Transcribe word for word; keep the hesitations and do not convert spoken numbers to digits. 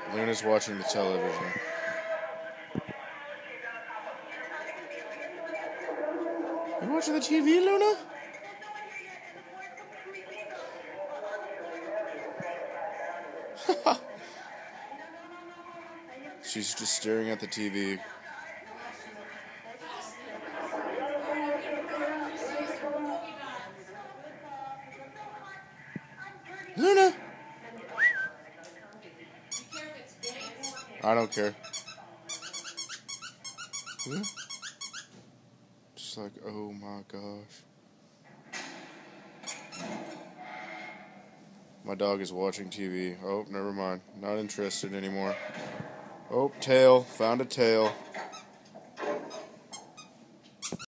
Luna's watching the television. You watching the T V, Luna? She's just staring at the T V. Luna! I don't care. Yeah. Just like, oh my gosh. My dog is watching T V. Oh, never mind. Not interested anymore. Oh, tail. Found a tail.